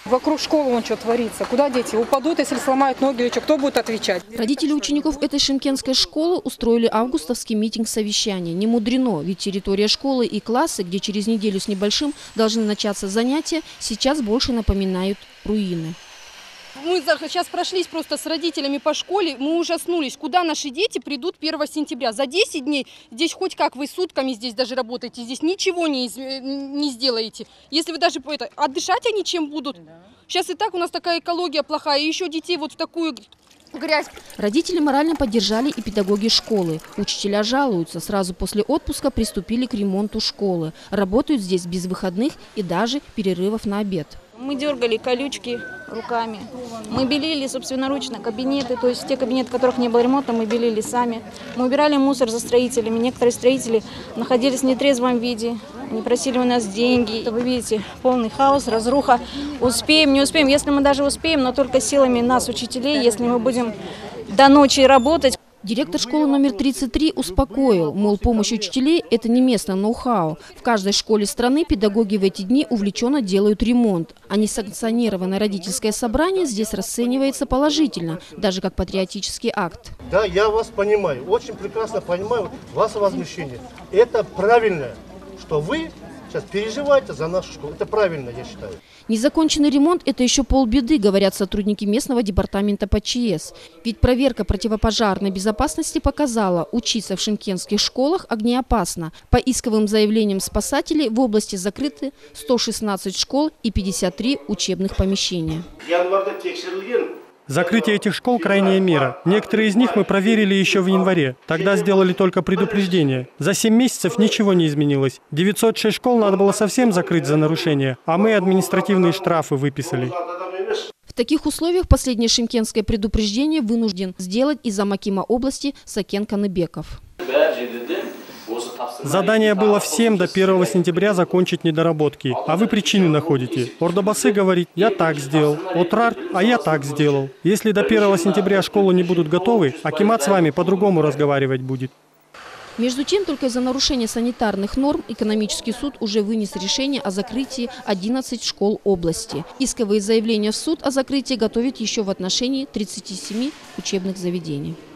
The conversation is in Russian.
Вокруг школы вон что творится. Куда дети упадут, если сломают ноги или что? Кто будет отвечать? Родители учеников этой шымкентской школы устроили августовский митинг-совещания. Не мудрено, ведь территория школы и классы, где через неделю с небольшим должны начаться занятия, сейчас больше напоминают руины. Мы сейчас прошлись просто с родителями по школе, мы ужаснулись, куда наши дети придут 1 сентября. За 10 дней здесь хоть как вы сутками здесь даже работаете, здесь ничего не сделаете. Если вы даже отдышать они чем будут? Сейчас и так у нас такая экология плохая, и еще детей вот в такую грязь. Родители морально поддержали и педагоги школы. Учителя жалуются, сразу после отпуска приступили к ремонту школы. Работают здесь без выходных и даже перерывов на обед. Мы дергали колючки руками. Мы белили собственноручно кабинеты, то есть те кабинеты, в которых не было ремонта, мы белили сами. Мы убирали мусор за строителями. Некоторые строители находились в нетрезвом виде. Они просили у нас деньги. Вы видите, полный хаос, разруха. Успеем, не успеем. Если мы даже успеем, но только силами нас, учителей, если мы будем до ночи работать. Директор школы номер 33 успокоил, мол, помощь учителей – это не местное ноу-хау. В каждой школе страны педагоги в эти дни увлеченно делают ремонт. А несанкционированное родительское собрание здесь расценивается положительно, даже как патриотический акт. Да, я вас понимаю, очень прекрасно понимаю ваше возмущение. Это правильно, что вы сейчас переживаете за нашу школу. Это правильно, я считаю. Незаконченный ремонт – это еще полбеды, говорят сотрудники местного департамента по ЧС. Ведь проверка противопожарной безопасности показала, учиться в шымкентских школах огнеопасно. По исковым заявлениям спасателей в области закрыты 116 школ и 53 учебных помещения. Закрытие этих школ – крайняя мера. Некоторые из них мы проверили еще в январе. Тогда сделали только предупреждение. За 7 месяцев ничего не изменилось. 906 школ надо было совсем закрыть за нарушение, а мы административные штрафы выписали. В таких условиях последнее шымкентское предупреждение вынужден сделать и зам акима области Сакен Каныбеков. Задание было всем до 1 сентября закончить недоработки. А вы причины находите. Ордабасы говорит, я так сделал. Отрар, а я так сделал. Если до 1 сентября школы не будут готовы, акимат с вами по-другому разговаривать будет. Между тем, только из-за нарушения санитарных норм экономический суд уже вынес решение о закрытии 11 школ области. Исковые заявления в суд о закрытии готовят еще в отношении 37 учебных заведений.